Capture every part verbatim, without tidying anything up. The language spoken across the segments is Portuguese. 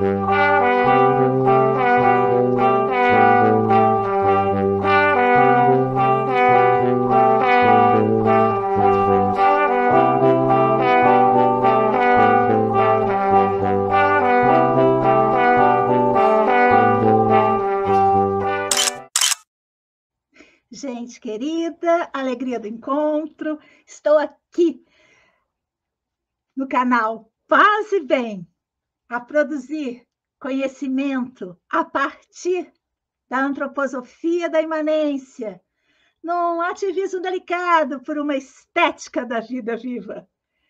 Gente querida, alegria do encontro, estou aqui no canal Paz e Bem, a produzir conhecimento a partir da antroposofia da imanência, num ativismo delicado por uma estética da vida viva.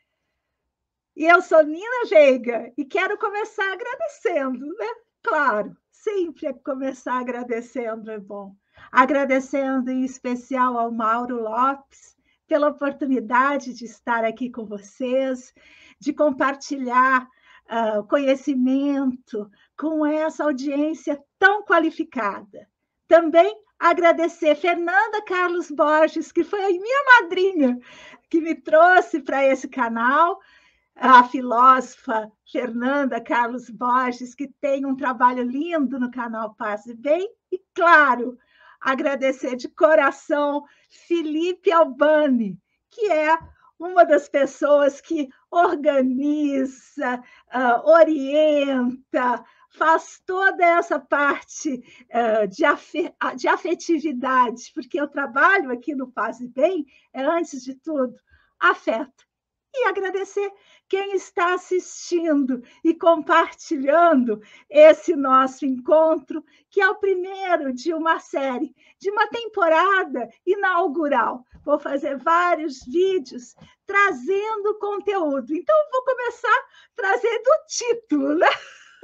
E eu sou Nina Veiga e quero começar agradecendo, né? Claro, sempre começar agradecendo é bom. Agradecendo em especial ao Mauro Lopes pela oportunidade de estar aqui com vocês, de compartilhar uh, conhecimento com essa audiência tão qualificada. Também agradecer Fernanda Carlos Borges, que foi a minha madrinha, que me trouxe para esse canal, a filósofa Fernanda Carlos Borges, que tem um trabalho lindo no canal Paz e Bem, e, claro, agradecer de coração Felipe Albani, que é uma das pessoas que organiza, uh, orienta, faz toda essa parte uh, de, afe de afetividade, porque o trabalho aqui no Paz e Bem é, antes de tudo, afeto. E agradecer quem está assistindo e compartilhando esse nosso encontro, que é o primeiro de uma série, de uma temporada inaugural. Vou fazer vários vídeos trazendo conteúdo. Então, vou começar trazendo o título, né?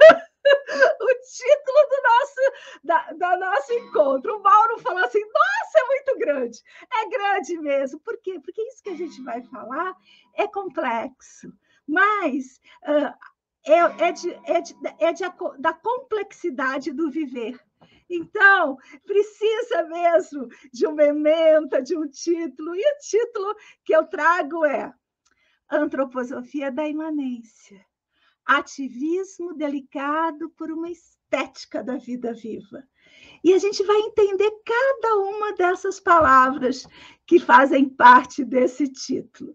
O título do nosso, da, da nosso encontro. O Mauro falou assim, nossa, é muito grande. É grande mesmo. Por quê? Porque isso que a gente vai falar é complexo, mas uh, é, é, de, é, de, é de, da complexidade do viver. Então, precisa mesmo de uma ementa, de um título, e o título que eu trago é Antroposofia da Imanência. Ativismo delicado por uma estética da vida viva. E a gente vai entender cada uma dessas palavras que fazem parte desse título.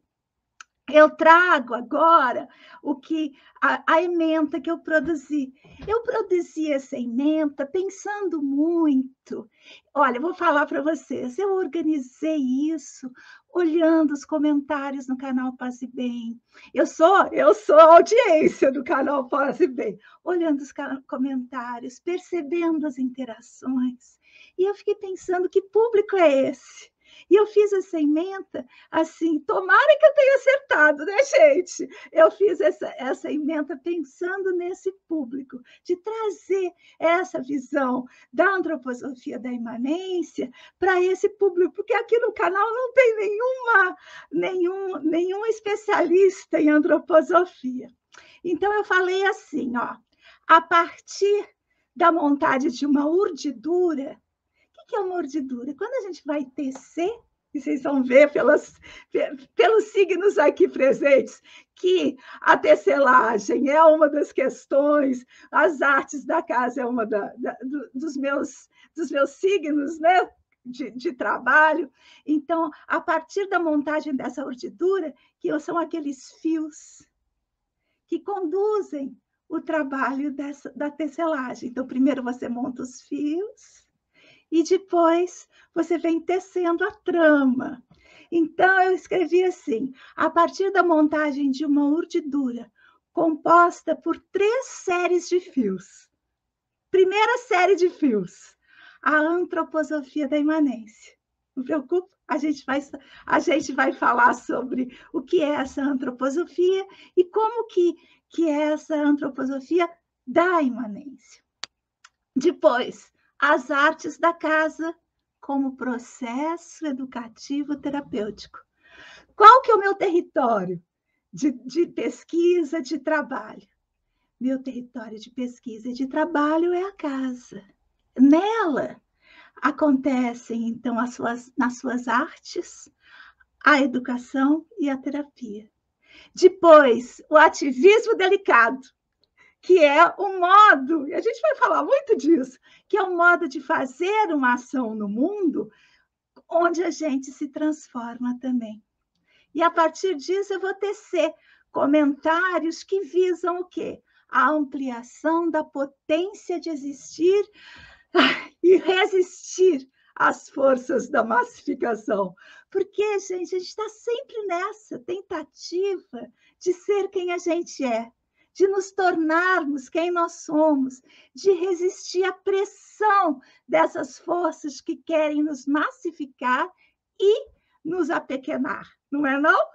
Eu trago agora o que a, a ementa que eu produzi. Eu produzi essa ementa pensando muito. Olha, eu vou falar para vocês, eu organizei isso olhando os comentários no canal Paz e Bem. Eu sou, eu sou a audiência do canal Paz e Bem, olhando os comentários, percebendo as interações. E eu fiquei pensando, que público é esse? E eu fiz essa ementa assim, tomara que eu tenha acertado, né, gente? Eu fiz essa, essa ementa pensando nesse público, de trazer essa visão da antroposofia da imanência para esse público, porque aqui no canal não tem nenhuma, nenhum, nenhum especialista em antroposofia. Então, eu falei assim, ó, a partir da montagem de uma urdidura. O que é uma urdidura? Quando a gente vai tecer, e vocês vão ver pelas, pelos signos aqui presentes, que a tecelagem é uma das questões, as artes da casa é uma da, da, dos, meus, dos meus signos, né? De, de trabalho. Então, a partir da montagem dessa urdidura, que são aqueles fios que conduzem o trabalho dessa, da tecelagem. Então, primeiro você monta os fios, e depois você vem tecendo a trama. Então, eu escrevi assim, a partir da montagem de uma urdidura, composta por três séries de fios. Primeira série de fios, a antroposofia da imanência. Não preocupe, a gente vai, a gente vai falar sobre o que é essa antroposofia e como que, que é essa antroposofia da imanência. Depois, as artes da casa como processo educativo terapêutico. Qual que é o meu território de, de pesquisa, de trabalho? Meu território de pesquisa e de trabalho é a casa. Nela acontecem, então, as suas, nas suas artes, a educação e a terapia. Depois, o ativismo delicado, que é o modo, e a gente vai falar muito disso, que é o modo de fazer uma ação no mundo onde a gente se transforma também. E a partir disso eu vou tecer comentários que visam o quê? A ampliação da potência de existir e resistir às forças da massificação. Porque, gente, a gente está sempre nessa tentativa de ser quem a gente é, de nos tornarmos quem nós somos, de resistir à pressão dessas forças que querem nos massificar e nos apequenar, não é não?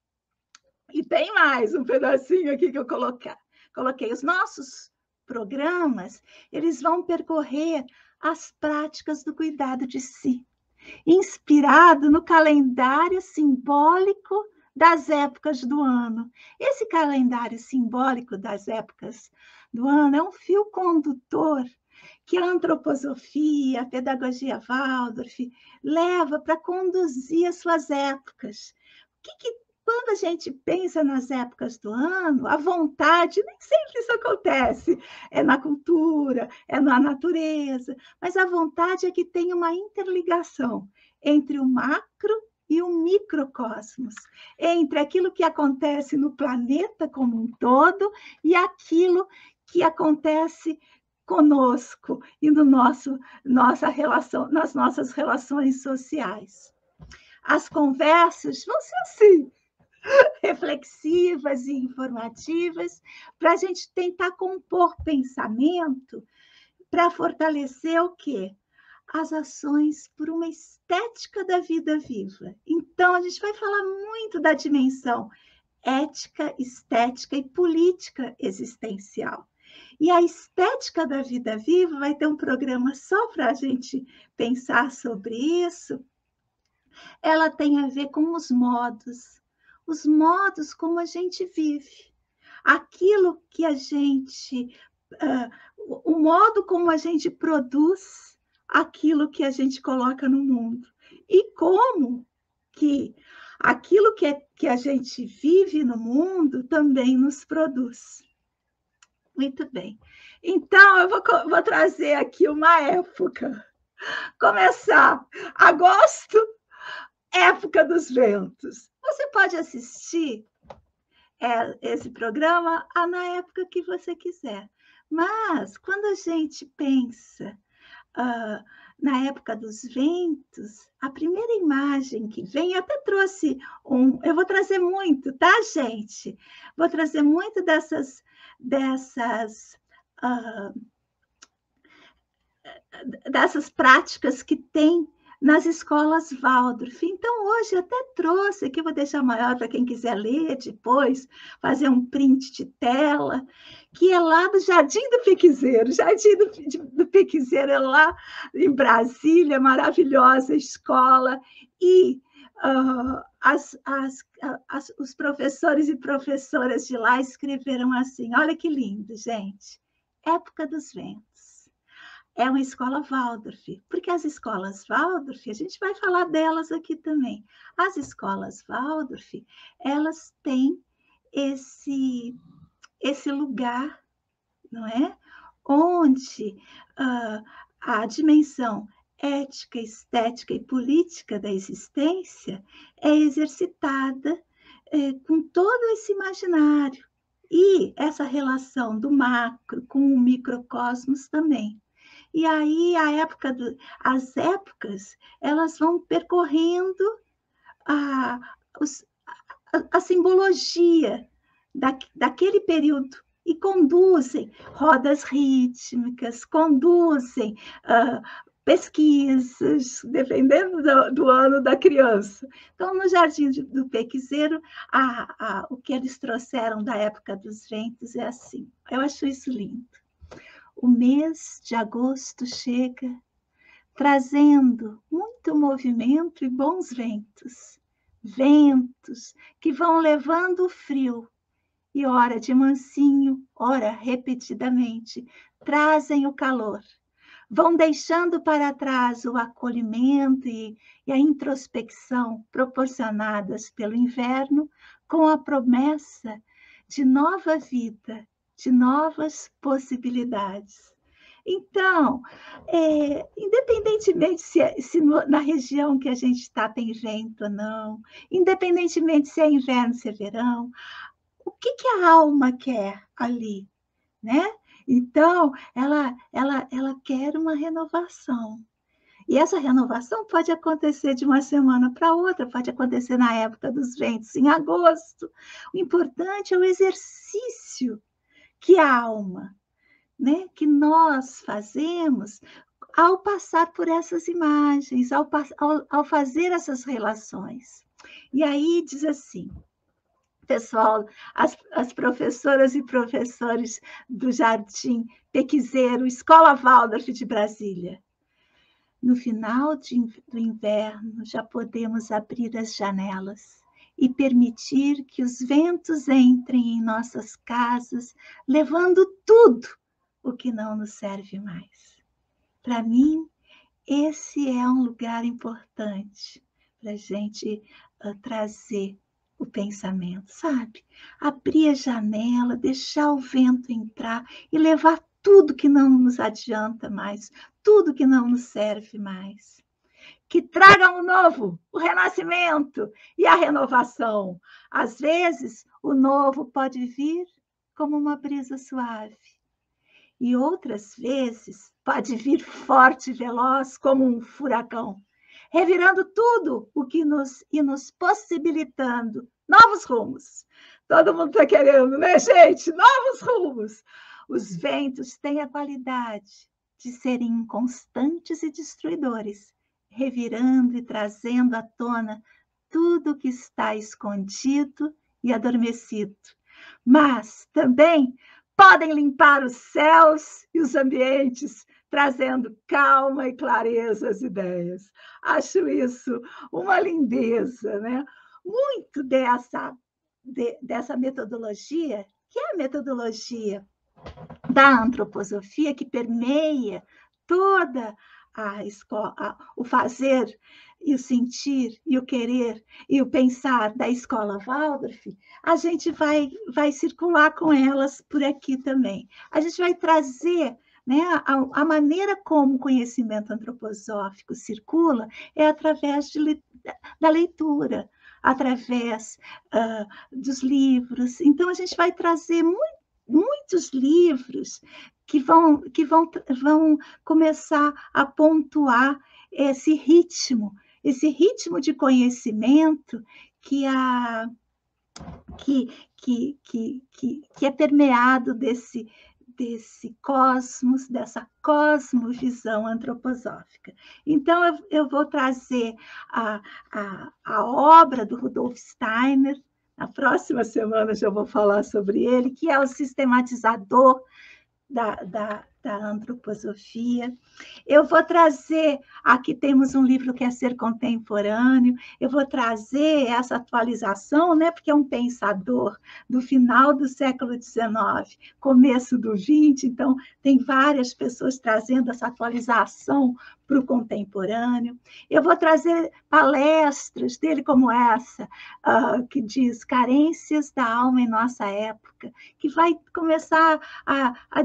E tem mais um pedacinho aqui que eu coloquei. Coloquei os nossos programas, eles vão percorrer as práticas do cuidado de si, inspirado no calendário simbólico das épocas do ano. Esse calendário simbólico das épocas do ano é um fio condutor que a antroposofia, a pedagogia Waldorf leva para conduzir as suas épocas. O que, que quando a gente pensa nas épocas do ano, a vontade, nem sempre isso acontece, é na cultura, é na natureza, mas a vontade é que tem uma interligação entre o macro e o microcosmos, entre aquilo que acontece no planeta como um todo e aquilo que acontece conosco e no nosso, nossa relação, nas nossas relações sociais. As conversas vão ser assim, reflexivas e informativas, para a gente tentar compor pensamento para fortalecer o quê? As ações por uma estética da vida viva. Então, a gente vai falar muito da dimensão ética, estética e política existencial. E a estética da vida viva vai ter um programa só para a gente pensar sobre isso. Ela tem a ver com os modos, os modos como a gente vive, aquilo que a gente, uh, o modo como a gente produz aquilo que a gente coloca no mundo e como que aquilo que, é, que a gente vive no mundo também nos produz. Muito bem. Então, eu vou, vou trazer aqui uma época. Começar agosto, época dos ventos. Você pode assistir é, esse programa na época que você quiser. Mas, quando a gente pensa uh, na época dos ventos, a primeira imagem que vem, eu até trouxe um... Eu vou trazer muito, tá, gente? Vou trazer muito dessas... dessas uh, dessas práticas que tem nas escolas Waldorf. Então, hoje até trouxe, aqui vou deixar maior para quem quiser ler depois, fazer um print de tela, que é lá do Jardim do Pequizeiro. Jardim do, do Pequizeiro é lá em Brasília, maravilhosa escola, e uh, as, as, as, os professores e professoras de lá escreveram assim, olha que lindo, gente, Época dos Ventos. É uma escola Waldorf, porque as escolas Waldorf, a gente vai falar delas aqui também. As escolas Waldorf, elas têm esse, esse lugar, não é? Onde uh, a dimensão ética, estética e política da existência é exercitada eh, com todo esse imaginário. E essa relação do macro com o microcosmos também. E aí a época do, as épocas, elas vão percorrendo a, os, a, a simbologia da, daquele período e conduzem rodas rítmicas, conduzem uh, pesquisas, dependendo do, do ano da criança. Então, no Jardim do Pequizeiro, a, a, o que eles trouxeram da época dos ventos é assim. Eu acho isso lindo. O mês de agosto chega, trazendo muito movimento e bons ventos. Ventos que vão levando o frio, e ora de mansinho, ora repetidamente, trazem o calor. Vão deixando para trás o acolhimento e, e a introspecção proporcionadas pelo inverno, com a promessa de nova vida, de novas possibilidades. Então, é, independentemente se, é, se no, na região que a gente está tem vento ou não, independentemente se é inverno, se é verão, o que, que a alma quer ali, né? Então, ela, ela, ela quer uma renovação. E essa renovação pode acontecer de uma semana para outra, pode acontecer na época dos ventos, em agosto. O importante é o exercício que a alma, né, que nós fazemos ao passar por essas imagens, ao, ao, ao fazer essas relações. E aí diz assim, pessoal, as, as professoras e professores do Jardim Pequizeiro, Escola Waldorf de Brasília. No final de, do inverno, já podemos abrir as janelas e permitir que os ventos entrem em nossas casas, levando tudo o que não nos serve mais. Para mim, esse é um lugar importante para a gente uh, trazer o pensamento, sabe? Abrir a janela, deixar o vento entrar e levar tudo que não nos adianta mais, tudo que não nos serve mais. Que tragam o novo, o renascimento e a renovação. Às vezes, o novo pode vir como uma brisa suave. E outras vezes, pode vir forte e veloz como um furacão, revirando tudo o que nos e nos possibilitando novos rumos. Todo mundo está querendo, né, gente? Novos rumos. Os ventos têm a qualidade de serem inconstantes e destruidores, revirando e trazendo à tona tudo que está escondido e adormecido. Mas também podem limpar os céus e os ambientes, trazendo calma e clareza às ideias. Acho isso uma lindeza, né? Muito dessa, de, dessa metodologia, que é a metodologia da antroposofia, que permeia toda a escola, a, o fazer e o sentir e o querer e o pensar da escola Waldorf, a gente vai, vai circular com elas por aqui também. A gente vai trazer, né, a, a maneira como o conhecimento antroposófico circula é através de, da leitura, através uh, dos livros. Então, a gente vai trazer muito, muitos livros que vão, que vão, vão começar a pontuar esse ritmo, esse ritmo de conhecimento que, a, que, que, que, que, que é permeado desse, desse cosmos, dessa cosmovisão antroposófica. Então, eu, eu vou trazer a, a, a obra do Rudolf Steiner. Na próxima semana já vou falar sobre ele, que é o sistematizador da, da, da antroposofia. Eu vou trazer, aqui temos um livro que é Ser Contemporâneo, eu vou trazer essa atualização, né, porque é um pensador do final do século dezenove, começo do vinte, então tem várias pessoas trazendo essa atualização para o contemporâneo. Eu vou trazer palestras dele como essa, uh, que diz Carências da Alma em Nossa Época, que vai começar a, a,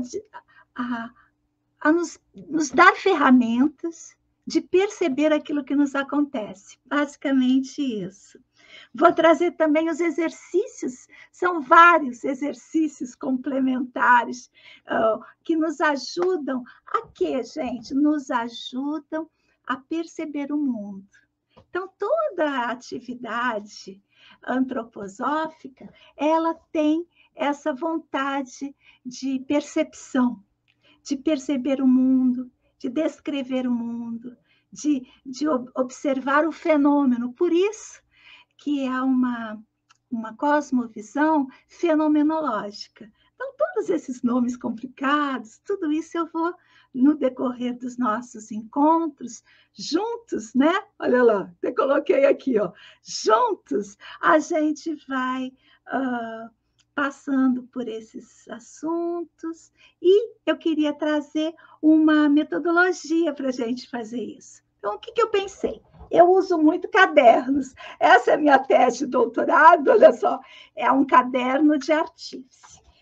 a, a nos, nos dar ferramentas de perceber aquilo que nos acontece. Basicamente isso. Vou trazer também os exercícios, são vários exercícios complementares uh, que nos ajudam a quê, gente? Nos ajudam a perceber o mundo. Então, toda a atividade antroposófica, ela tem essa vontade de percepção, de perceber o mundo, de descrever o mundo, de, de observar o fenômeno. Por isso que é uma, uma cosmovisão fenomenológica. Então, todos esses nomes complicados, tudo isso eu vou, no decorrer dos nossos encontros, juntos, né? Olha lá, eu coloquei aqui, ó. Juntos, a gente vai uh, passando por esses assuntos e eu queria trazer uma metodologia para a gente fazer isso. Então, o que, que eu pensei? Eu uso muito cadernos. Essa é a minha tese de doutorado, olha só, é um caderno de artífice.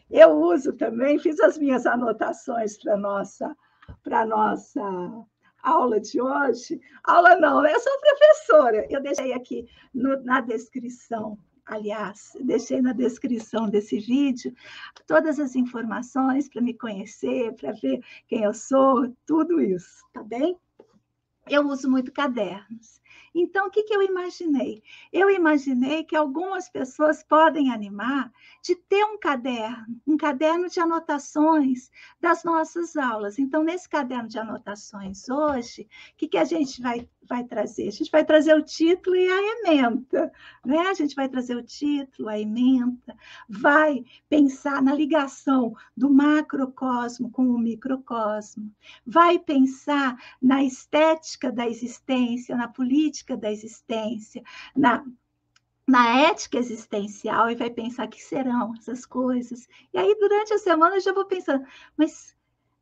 Eu uso também, fiz as minhas anotações para a nossa, para nossa aula de hoje. Aula não, eu sou professora. Eu deixei aqui no, na descrição, aliás, deixei na descrição desse vídeo todas as informações para me conhecer, para ver quem eu sou, tudo isso, tá bem? Eu uso muito cadernos. Então, o que, que eu imaginei? Eu imaginei que algumas pessoas podem animar de ter um caderno, um caderno de anotações das nossas aulas. Então, nesse caderno de anotações hoje, o que, que a gente vai, vai trazer? A gente vai trazer o título e a ementa, né? A gente vai trazer o título, a ementa, vai pensar na ligação do macrocosmo com o microcosmo, vai pensar na estética da existência, na política da existência, na, na ética existencial, e vai pensar que serão essas coisas. E aí, durante a semana, eu já vou pensando, mas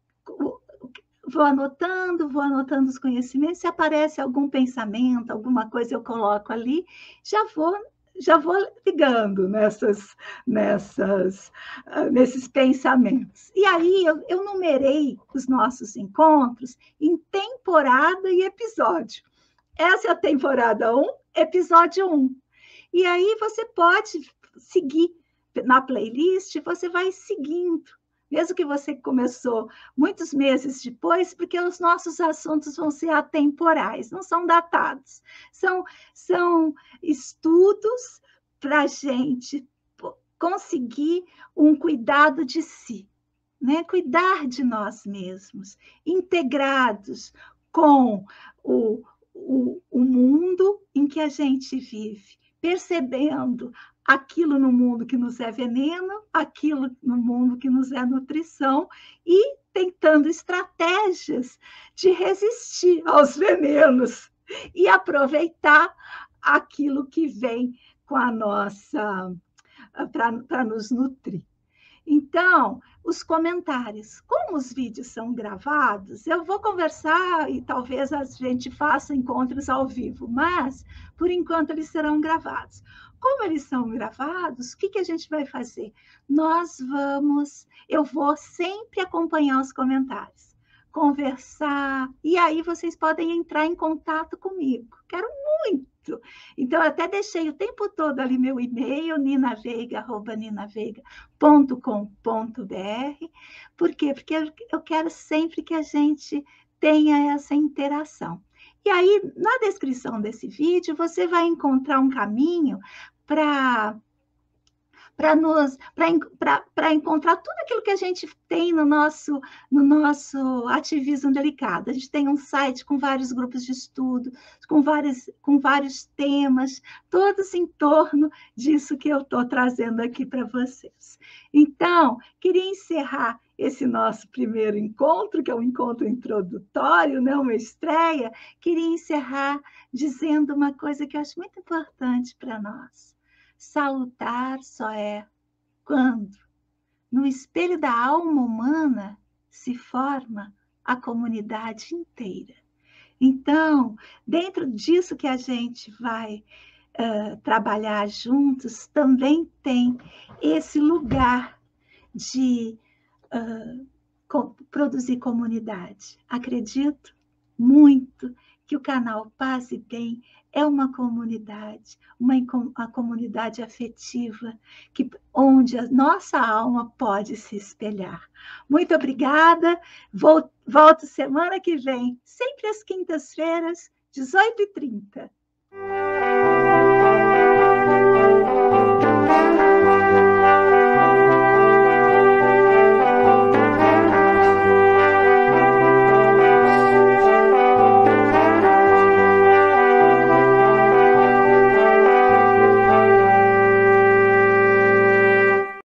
vou anotando, vou anotando os conhecimentos, se aparece algum pensamento, alguma coisa eu coloco ali, já vou já vou ligando nessas, nessas, nesses pensamentos. E aí eu, eu numerei os nossos encontros em temporada e episódio. Essa é a temporada um, episódio um. E aí você pode seguir na playlist, você vai seguindo, mesmo que você começou muitos meses depois, porque os nossos assuntos vão ser atemporais, não são datados. São, são estudos para a gente conseguir um cuidado de si, né? Cuidar de nós mesmos, integrados com o, o, o mundo em que a gente vive, percebendo aquilo no mundo que nos é veneno, aquilo no mundo que nos é nutrição, e tentando estratégias de resistir aos venenos e aproveitar aquilo que vem com a nossa, para nos nutrir. Então, os comentários. Como os vídeos são gravados, eu vou conversar e talvez a gente faça encontros ao vivo, mas, por enquanto, eles serão gravados. Como eles são gravados, o que, que a gente vai fazer? Nós vamos, eu vou sempre acompanhar os comentários, conversar, e aí vocês podem entrar em contato comigo. Quero muito. Então, eu até deixei o tempo todo ali meu e-mail, ninaveiga, arroba ninaveiga ponto com ponto br. Por quê? Porque eu quero sempre que a gente tenha essa interação. E aí, na descrição desse vídeo, você vai encontrar um caminho para para encontrar tudo aquilo que a gente tem no nosso, no nosso ativismo delicado. A gente tem um site com vários grupos de estudo, com, vários, com vários temas, todos em torno disso que eu estou trazendo aqui para vocês. Então, queria encerrar esse nosso primeiro encontro, que é um encontro introdutório, né? Uma estreia, queria encerrar dizendo uma coisa que eu acho muito importante para nós. Salutar só é quando, no espelho da alma humana, se forma a comunidade inteira. Então, dentro disso que a gente vai uh, trabalhar juntos, também tem esse lugar de uh, co- produzir comunidade. Acredito muito que o canal Paz e Bem é uma comunidade, uma, uma comunidade afetiva, que, onde a nossa alma pode se espelhar. Muito obrigada, Vou, volto semana que vem, sempre às quintas-feiras, dezoito e trinta.